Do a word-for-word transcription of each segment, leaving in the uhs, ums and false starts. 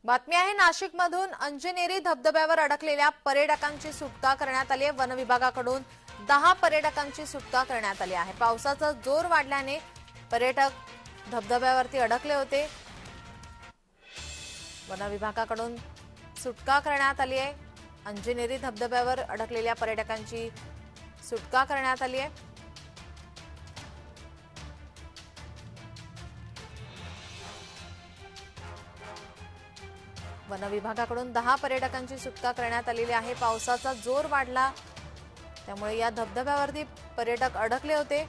बातमी आहे नाशिकमधून अंजनेरी धबधब्यावर अडकलेल्या पर्यटकांची सुटका करण्यात आली आहे। वन विभागाकडून दहा पर्यटकांची सुटका करण्यात आली आहे। पावसाचा जोर वाढल्याने पर्यटक धबधब्यावरती अडकले होते। वन विभागाकडून सुटका करण्यात आली आहे। अंजनेरी धबधब्यावर अडकलेल्या पर्यटकांची सुटका करण्यात आली आहे। वन विभागाकडून दहा पर्यटकांची सुटका करण्यात आलेली आहे। पावसाचा जोर वाढला त्यामुळे या धबधब्यावरती पर्यटक अडकले होते।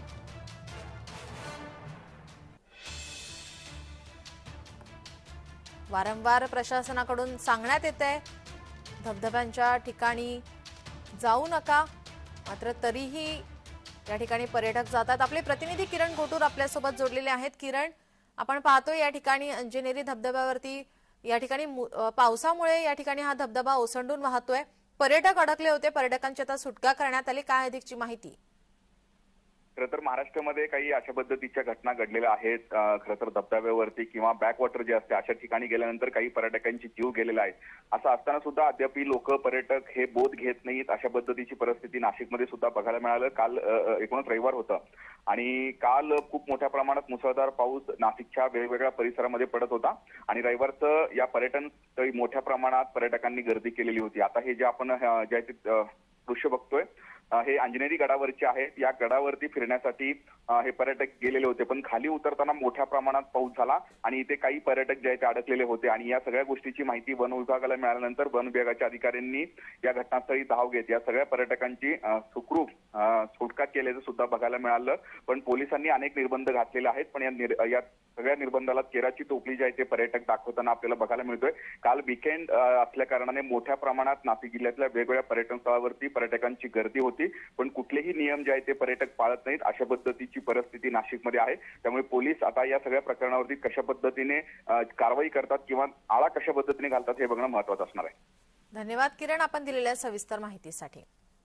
वारंवार प्रशासनाकडून सांगण्यात येतंय धबधब्यांच्या ठिकाणी जाऊ नका, मात्र तरीही या ठिकाणी पर्यटक जातात। आपले प्रतिनिधी किरण घोटूर आपल्या सोबत जोडलेले आहेत। किरण, आपण पाहतोय या ठिकाणी अंजनेरी धबधब्यावरती या ठिकाणी पावसामुळे या ठिकाणी हा धबधबा ओसंडून वाहतोय। पर्यटक अडकले होते, पर्यटकांची आता सुटका करण्यात आली, काय अधिकची माहिती? खरं तर महाराष्ट्रामध्ये काही अशा पद्धतीच्या घटना घडलेल्या आहेत। खरं तर धबधब्यावरती किंवा बॅकवॉटर जे असते अशा ठिकाणी गेल्यानंतर काही पर्यटकांची जीव गेलेला आहे। असं असताना सुद्धा अद्याप लोक पर्यटक हे बोध घेत नाहीत। अशा पद्धतीची परिस्थिती नाशिकमध्ये सुद्धा बघायला मिळालं। काल एकूणच रविवार होतं आणि काल खूप मोठ्या प्रमाणात मुसळधार पाऊस नाशिकच्या वेगवेगळ्या परिसरामध्ये पडत होता आणि रविवारचं या पर्यटन स्थळी मोठ्या प्रमाणात पर्यटकांनी गर्दी केलेली होती। आता हे जे आपण जे दृश्य बघतोय हे अंजनेरी गडावरचे आहेत। या गडावरती फिरण्यासाठी हे पर्यटक गेलेले होते, पण खाली उतरताना मोठ्या प्रमाणात पाऊस झाला आणि इथे काही पर्यटक जे आहेत ते अडकलेले होते आणि या सगळ्या गोष्टीची माहिती वन विभागाला मिळाल्यानंतर वन विभागाच्या अधिकाऱ्यांनी या घटनास्थळी धाव घेत या सगळ्या पर्यटकांची सुखरूप सुटका केल्याचं सुद्धा बघायला मिळालं। पण पोलिसांनी अनेक निर्बंध घातलेले आहेत, पण या सगळ्या निर्बंधाला केराची टोपली जी आहे ते पर्यटक दाखवताना आपल्याला बघायला मिळतोय। काल वीकेंड असल्या कारणाने मोठ्या प्रमाणात नाशिक जिल्ह्यातल्या वेगवेगळ्या पर्यटन स्थळावरती पर्यटकांची गर्दी होती, पण कुठलेही नियम जे आहेत ते पर्यटक पाळत नाहीत। अशा पद्धतीची परिस्थिती नाशिकमध्ये आहे। त्यामुळे पोलीस आता या सगळ्या प्रकरणावरती कशा पद्धतीने कारवाई करतात किंवा आळा कशा पद्धतीने घालतात हे बघणं महत्त्वाचं असणार आहे। धन्यवाद किरण, आपण दिलेल्या सविस्तर माहितीसाठी।